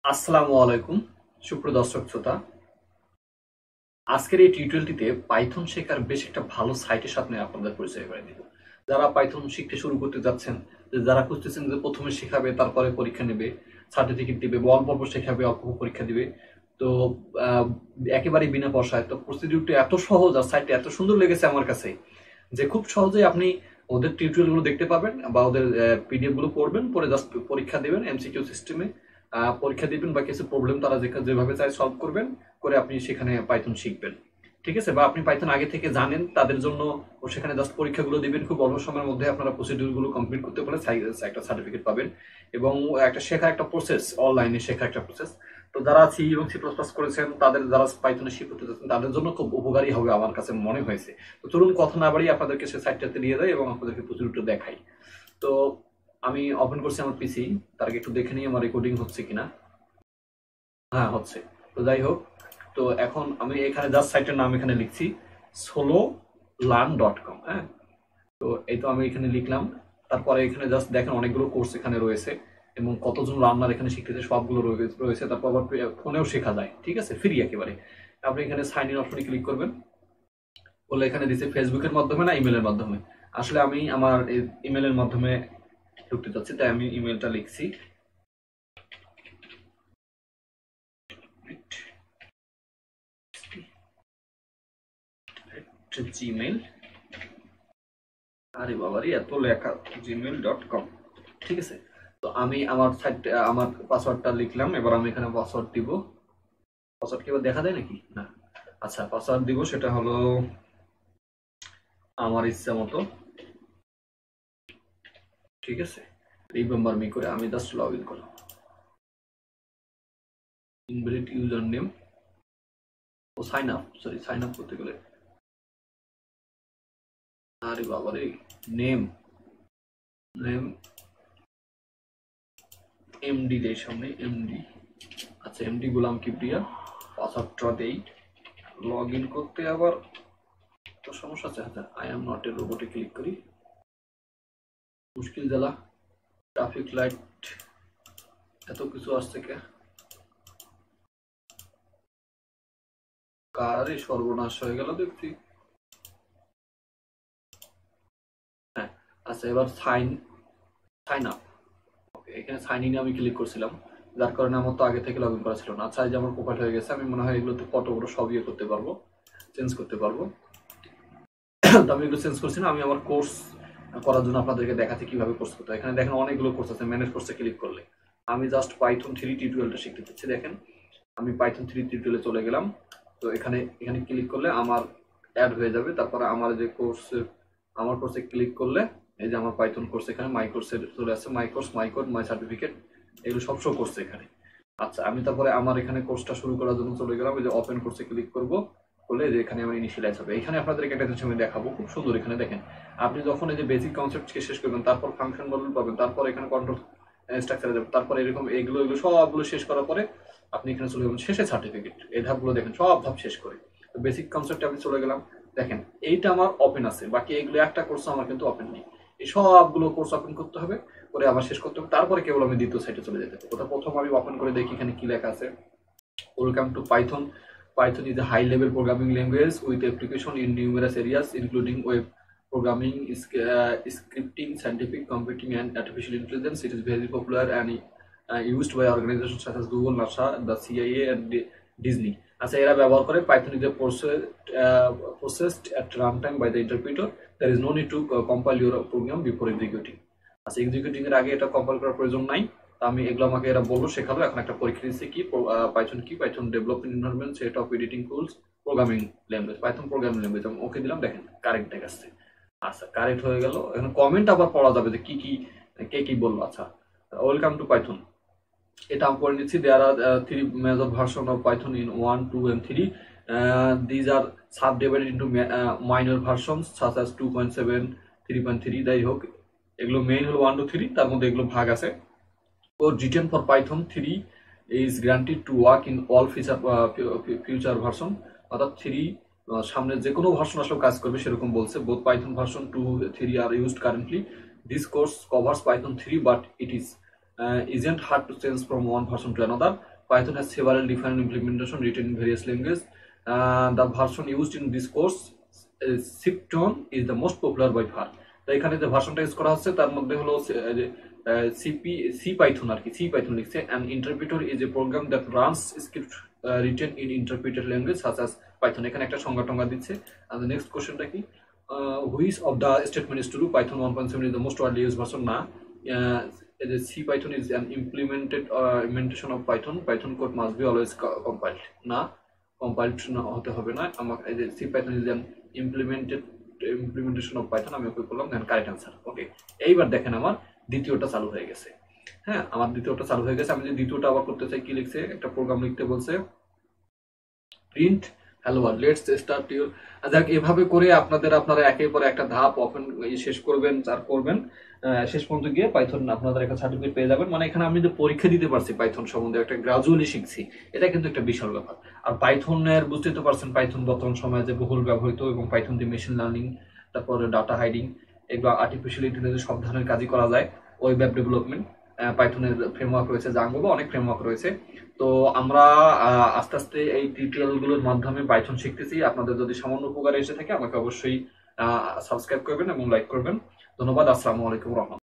আসসালামু আলাইকুম সুপ্রিয় দর্শক শ্রোতা। আজকের এই টিউটোরিয়ালটিতে পাইথন শেখার বেশ একটা ভালো সাইটের সাথে আপনাদের পরিচয় করে দিব। যারা পাইথন শিখতে শুরু করতে যাচ্ছেন, যারা খুঁজতেছেন যে প্রথমে শেখাবে তারপরে পরীক্ষা নেবে, সার্টিফিকেট দিবে, অল্প অল্প শেখাবে, অল্প অল্প পরীক্ষা দিবে, তো আহ, একেবারে বিনা পয়সায়। তো প্রসিডিউরটা এত সহজ আর সাইটটা এত সুন্দর লেগেছে আমার কাছে যে খুব সহজেই আপনি ওদের টিউটোরিয়াল গুলো দেখতে পাবেন বা ওদের পিডিএফ গুলো পড়বেন, পরে জাস্ট পরীক্ষা দেবেন এমসিকিউ সিস্টেমে। পরীক্ষা দিবেন বা কিছু প্রবলেম তারা যেভাবে চায় সলভ করবেন, করে আপনি সেখানে পাইথন শিখবেন। ঠিক আছে, বা আপনি পাইথন আগে থেকে জানেন তাদের জন্য সেখানে জাস্ট পরীক্ষাগুলো দিবেন, খুব অল্প সময়ের মধ্যে আপনারা প্রসিডিউর গুলো কমপ্লিট করতে পারে একটা সার্টিফিকেট পাবেন। এবং একটা শেখার একটা প্রসেস, অনলাইনে শেখার একটা প্রসেস। তো যারা সি এবং সি প্লাস প্লাস করেছেন, তাদের যারা পাইথনে শিখতে যাচ্ছেন তাদের জন্য খুব উপকারী হবে আমার কাছে মনে হয়েছে। তো চলুন কথা না বাড়িয়ে আপনাদেরকে সে সাইটটাতে নিয়ে যাই এবং আপনাদেরকে প্রচুরটা দেখাই। তো আমি ওপেন করছি আমার পিসি, তার আগে একটু দেখে নিই আমার রেকর্ডিং হচ্ছে কিনা। হ্যাঁ, হচ্ছে। তো যাই হোক, তো এখন আমি এখানে জাস্ট সাইটের নাম এখানে লিখছি sololearn.com। হ্যাঁ, তো এই তো আমি এখানে লিখলাম। তারপরে এখানে জাস্ট দেখেন অনেকগুলো কোর্স এখানে রয়েছে এবং কতজন লার্নার এখানে শিখতেছে সবগুলো রয়েছে। তারপর আবার ফোনেও শেখা যায়, ঠিক আছে, ফ্রি একেবারে। আপনি এখানে সাইন ইন অপশনে ক্লিক করবেন, বলে এখানে দিচ্ছে ফেসবুকের মাধ্যমে না ইমেলের মাধ্যমে। আসলে আমি আমার ইমেলের মাধ্যমে ঢুকতে চাচ্ছি, তাই আমি ইমেলটা লিখছি জিমেল। আরে বাবারি এত লেখা, gmail.com। ঠিক আছে, তো আমি আমার সাইট আমার পাসওয়ার্ডটা লিখলাম। এবার আমি এখানে পাসওয়ার্ড দিব। পাসওয়ার্ড কি এবার দেখা যায় নাকি না? আচ্ছা, পাসওয়ার্ড দিব, সেটা হলো আমার ইচ্ছা মতো। ঠিক আছে, রিমেম্বার মি করে আমি জাস্ট লগ ইন করলাম। ইনভ্যালিড ইউজার নেম ও sign up, sorry sign up করতে গেলে আরে বাবারে নেম নেম এমডি দেই সামনে, এমডি। আচ্ছা, এমডি গোলাম কিবরিয়া। পাসওয়ার্ডটা দেই। লগ ইন করতে আবার তো সমস্যা আছে। আচ্ছা, আই এম নট এ রোবটে ক্লিক করি। মুশকিল জ্বালা, ট্রাফিক লাইট, এত কিছু আসছে কে? কারে সর্বনাশ হয়ে গেল দেখছি। হ্যাঁ, আচ্ছা, এবার সাইন সাইন আপ। এখানে সাইন ইনে আমি ক্লিক করছিলাম, যার কারণে আমার তো আগে থেকে লগ ইন করা ছিল না। আচ্ছা, এই যে আমার প্রোফাইল হয়ে গেছে। আমি মনে হয় এগুলোতে ফটো ফটো সব ইয়ে করতে পারবো, চেঞ্জ করতে পারবো। তো আমি এগুলো চেঞ্জ করছি না। আমি আমার কোর্স করার জন্য আপনাদেরকে দেখাচ্ছি কিভাবে কোর্স করতে হয়। এখানে দেখেন অনেকগুলো কোর্স আছে। ম্যানেজ কোর্সে ক্লিক করলে আমি জাস্ট পাইথন 3 টিউটোরিয়ালটা শিখতে চাচ্ছি। দেখেন আমি পাইথন 3 টিউটোরিয়ালে চলে গেলাম। তো এখানে এখানে ক্লিক করলে আমার অ্যাড হয়ে যাবে। তারপরে আমার যে কোর্সে, আমার কোর্সে ক্লিক করলে এই যে আমার পাইথন কোর্স এখানে মাই কোর্সে চলে আসছে। My course, my code, my certificate, এগুলো সব শো করছে এখানে। আচ্ছা, আমি তারপরে আমার এখানে কোর্সটা শুরু করার জন্য চলে গেলাম। এই যে ওপেন কোর্সে ক্লিক করব, করলে যে এখানে আমার ইনিশিয়ালাইজ হবে। এখানে আপনাদেরকে একটা জিনিস আমি দেখাবো, খুব সুন্দর। এখানে দেখেন আপনি যখন এই যে বেসিক কনসেপ্টকে শেষ করবেন, তারপর ফাংশন মডেল পাবেন, তারপর এখানে কন্ট্রোল স্ট্রাকচারে যাবেন, তারপর এরকম এগুলো এগুলো সবগুলো শেষ করার পরে আপনি এখানে চলে যাবেন শেষে সার্টিফিকেট। এই ধাপগুলো দেখেন সব ধাপ শেষ করে বেসিক কনসেপ্টে আমি চলে গেলাম। দেখেন এইটা আমার ওপেন আছে, বাকি এগুলো একটা কোর্স আমার কিন্তু ওপেন নেই। এই সবগুলো কোর্স ওপেন করতে হবে, করে আবার শেষ করতে হবে, তারপরে কেবল আমি দ্বিতীয় সাইটে চলে যেতে হবে। ওটা প্রথম আমি ওপেন করে দেখি এখানে কি লেখা আছে। Welcome to Python. Python is a high-level programming language with application in numerous areas, including web programming, scripting, scientific computing, and artificial intelligence. It is very popular and used by organizations such as Google, NASA, the CIA, and Disney. আচ্ছা, এরা ব্যবহার করে Python is a processed at runtime by the interpreter. There is no need to compile your program before executing. আচ্ছা, executing এর আগে এটা compile করার প্রয়োজন নাই। আমি এগুলো আমাকে এরা বললো, শেখালো। এখন একটা পরীক্ষা দিচ্ছে কি পাইথন কি, Python development environment, set of editing tools, programming language, Python programming language. আমি ওকে দিলাম, দেখেন কারেক্ট দেখাচ্ছে। আচ্ছা, কারেক্ট হয়ে গেল। এখন কমেন্ট আবার পড়া যাবে যে কি কি কে কি বললো। আচ্ছা, ওয়েলকাম টু পাইথন, এটা আমি পড়ে নিচ্ছি। There are 3 major version of Python in 1, 2 and 3. These are subdivided into minor versions such as 2.7, 3.3। যাই হোক, এগুলো মেইন হলো 1 to 3, তার মধ্যে এগুলো ভাগ আছে। Code written for Python 3 is granted to work in all future version। অর্থাৎ 3 সামনে যে কোনো ভার্সন আসলে কাজ করবে সেরকম বলছে। both Python version 2, 3 are used currently. This course covers Python 3 but it isn't hard to change from one version to another. Python has several different implementation written in various languages. The version used in this course, Cypton, is the most popular by far. তো এখানে যে ভার্সনটা use করা হচ্ছে তার মধ্যে হলো C Python আর কি, সি পাইথন লিখছে। And interpreter is a program that runs script written in interpreted language such as Python. এখানে একটা সংজ্ঞা টঙ্গা দিচ্ছে। আর নেক্সট কোশ্চেনটা কি, which of the statement is true, Python 1.7 is the most widely used version না। The C Python is an implementation of Python. Python code must be always compiled না, compiled না হতে হবে না। আমার এই যে C Python is an implementation of Python, আমি ওকে করলাম, দেন কারেক্ট অ্যান্সার। ওকে, এইবার দেখেন আমার দ্বিতীয়টা চালু হয়ে গেছে। হ্যাঁ, আমার দ্বিতীয়টা চালু হয়ে গেছে। আমি যদি দ্বিতীয়টা আবার করতে চাই, কি লিখছে, একটা প্রোগ্রাম লিখতে বলছে, print hello world, let's start your. যাক, এভাবে করে আপনারা একের পর একটা ধাপ ওপেন শেষ করবেন আর করবেন, শেষ পর্যন্ত গিয়ে পাইথন আপনাদের একটা সার্টিফিকেট পেয়ে যাবেন। মানে এখানে আমি যে পরীক্ষা দিতে পারছি পাইথন সম্বন্ধে, একটা গ্রাজুয়ালি শিখছি, এটা কিন্তু একটা বিশাল ব্যাপার। আর পাইথনের বুঝতেই তো পারছেন, পাইথন বর্তমান সময়ে যে বহুল ব্যবহৃত, এবং পাইথন দিয়ে মেশিন লার্নিং, তারপরে ডাটা হাইডিং, এগুলো আর্টিফিশিয়াল ইন্টেলিজেন্স সব ধরনের কাজই করা যায়। ওয়েব অ্যাপ ডেভেলপমেন্ট, পাইথনের ফ্রেমওয়ার্ক রয়েছে, জাঙ্গো, অনেক ফ্রেমওয়ার্ক রয়েছে। তো আমরা আস্তে আস্তে এই টিউটোরিয়ালগুলোর মাধ্যমে পাইথন শিখতেছি। আপনাদের যদি সামান্য উপকারে এসে থাকে, আমাকে অবশ্যই সাবস্ক্রাইব করবেন এবং লাইক করবেন। ধন্যবাদ। আসসালামু আলাইকুম রহমতুল্লাহ।